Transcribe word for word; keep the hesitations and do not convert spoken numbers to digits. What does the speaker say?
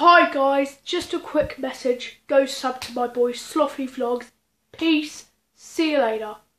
Hi guys, just a quick message. Go sub to my boy Slothy Vlogs. Peace. See you later.